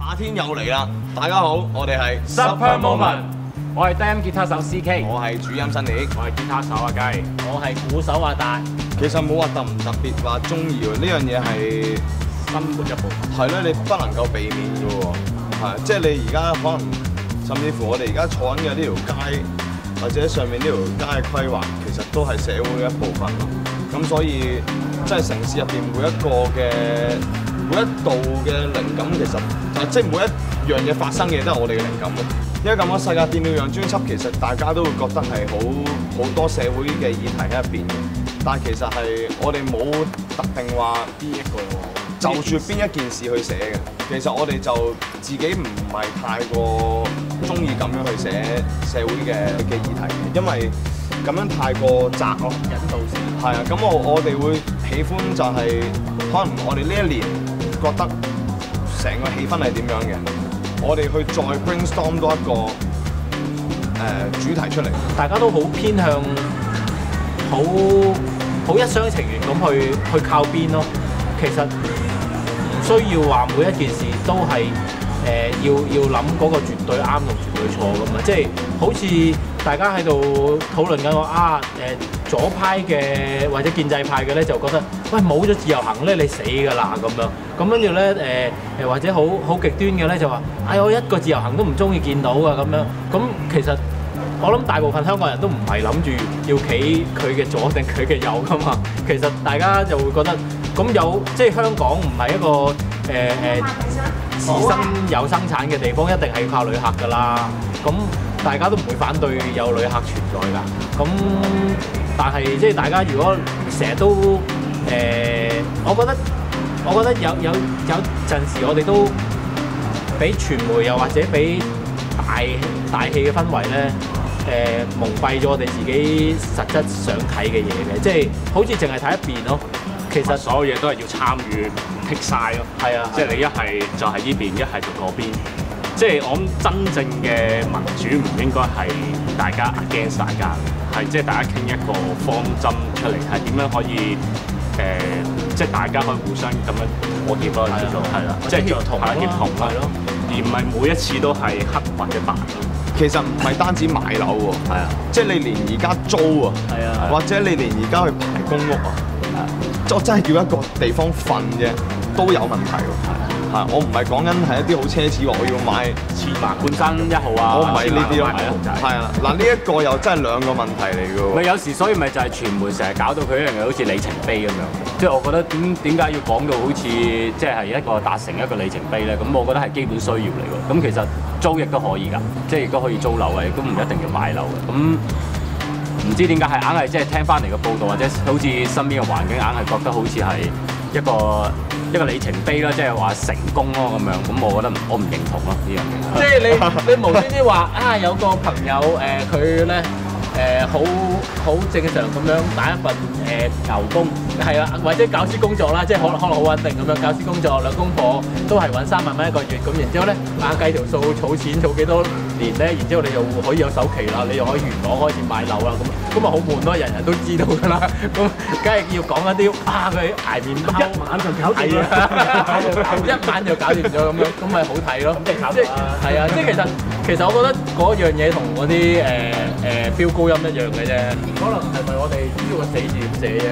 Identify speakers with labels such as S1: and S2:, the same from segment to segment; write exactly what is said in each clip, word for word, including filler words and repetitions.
S1: 夏天又嚟啦！大家好，我哋係
S2: Super Moment， 我係低音吉他手 C K，
S1: 我係主音新年，
S2: 我係吉他手阿雞，我係鼓手阿達。
S1: 其實冇話特唔特別話中意喎，呢樣嘢係
S2: 生活一部分。
S1: 係咯，你不能夠避免嘅喎。係，即係你而家可能甚至乎我哋而家坐緊嘅呢條街，或者上面呢條街嘅規劃，其實都係社會嘅一部分咯。咁所以即係城市入邊每一個嘅每一度嘅靈感，其實即係每一樣嘢發生嘅嘢都係我哋嘅靈感咯。因為咁樣世界變了樣專輯，其實大家都會覺得係好好多社會嘅議題喺入邊嘅，但係其實係我哋冇特定話邊一個就住邊一件事去寫嘅。其實我哋就自己唔係太過中意咁樣去寫社會嘅嘅議題嘅，因為咁樣太過窄咯，
S2: 引導性。
S1: 係啊，咁我我哋會喜歡就係、是、可能我哋呢一年覺得成個氣氛係點樣嘅，我哋去再 brainstorm 多一個誒、呃、主題出嚟。
S2: 大家都好偏向好好一廂情願咁去去靠邊咯。其實唔需要話每一件事都係誒、呃、要要諗嗰個絕對啱同絕對錯㗎嘛。即係好似大家喺度討論緊話啊誒、呃、左派嘅或者建制派嘅咧就覺得喂冇咗自由行咧你死㗎啦咁樣。咁跟住咧誒誒或者好好極端嘅咧就話哎我一個自由行都唔中意見到㗎咁樣。咁其實我諗大部分香港人都唔係諗住要企佢嘅左定佢嘅右㗎嘛。其實大家就會覺得咁有即係香港唔係一個誒誒、呃、自身有生產嘅地方，一定係要靠旅客㗎啦。咁大家都唔會反對有旅客存在㗎。咁但係即係大家如果成日都誒、呃，我覺得我覺得有有有陣時我哋都俾傳媒又或者俾大大氣嘅氛圍咧誒、呃、蒙蔽咗我哋自己實質想睇嘅嘢嘅，即係好似淨係睇一邊咯。其實
S3: 所有嘢都係要參與，唔剔晒咯。
S2: 係啊，
S3: 即係你一係就係呢邊，一係就嗰邊。即係我諗真正嘅民主唔應該係大家 against 大家，係即係大家傾一個方針出嚟，係點樣可以誒、呃，即係大家可以互相咁樣妥協咯，叫做係啦，即係協同協同咯，而唔係每一次都係黑或者白咯。
S1: 其實唔係單止買樓喎，係啊，即係你連而家租啊，係啊，或者你連而家去排公屋啊，係，我真係叫一個地方瞓啫，都有問題喎。係，我唔係講緊係一啲好奢侈話，我要買
S3: 千萬半山一號啊，
S1: 我唔係呢啲咯，係啊，嗱呢一個又真係兩個問題嚟㗎喎。
S3: 咪有時所以咪就係傳媒成日搞到佢一樣嘢好似里程碑咁樣，即係我覺得點點解要講到好似即係一個達成一個里程碑咧？咁我覺得係基本需要嚟㗎。咁其實租亦都可以㗎，即係亦都可以租樓嘅，亦都唔一定要買樓嘅。咁唔知點解係硬係即係聽翻嚟嘅報道，或者好似身邊嘅環境硬係覺得好似係一個一個里程碑啦，即係話成功咯咁樣。咁我覺得我唔認同咯呢樣嘢。
S2: 即係你你無端端話啊有個朋友誒佢咧誒好好正常咁樣打一份誒、呃、牛工係啦，或者教師工作啦，即係可能可能好穩定咁樣教師工作兩公婆都係揾三萬蚊一個月咁，然之後咧啊計條數儲錢儲幾多年咧，然之後你就可以有首期啦，你又可以元朗開始買樓啦咁，咁啊好悶咯，人人都知道㗎啦，咁梗係要講一啲啊佢捱麵包一晚就搞掂啦，一晚就搞掂咗咁樣，咁咪好睇咯，即係即係係啊，即係其實其實我覺得嗰樣嘢同嗰啲誒誒飆高音一樣嘅啫，可能係咪我哋知道個死字點寫啫？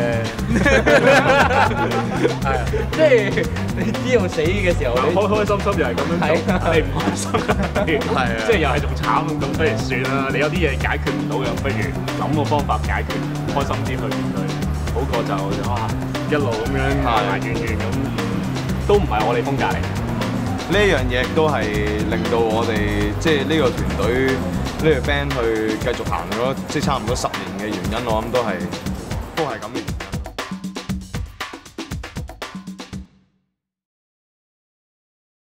S2: 係啊，即係你知道死嘅時候，
S3: 開開心心又係咁樣做，你唔開心，係啊，即係又係仲慘咁，不如算啦。你有啲嘢解決唔到嘅，不如諗個方法解決，開心啲去面對，好過就哇一路咁樣埋埋怨怨咁，都唔係我哋風格嚟。
S1: 呢一樣嘢都係令到我哋即係呢個團隊呢個 band 去繼續行咗即係差唔多十年嘅原因，我諗都係都係咁嘅。